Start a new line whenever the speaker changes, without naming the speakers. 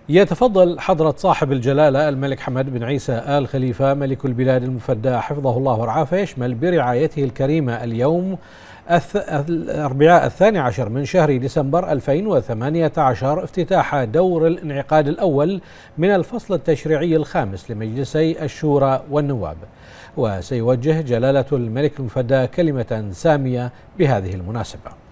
يتفضل حضرة صاحب الجلالة الملك حمد بن عيسى آل خليفة ملك البلاد المفدى حفظه الله ورعاه، فيشمل برعايته الكريمة اليوم الأربعاء 12 من شهر ديسمبر 2018 افتتاح دور الانعقاد الأول من الفصل التشريعي الخامس لمجلسي الشورى والنواب. وسيوجه جلالة الملك المفدى كلمة سامية بهذه المناسبة.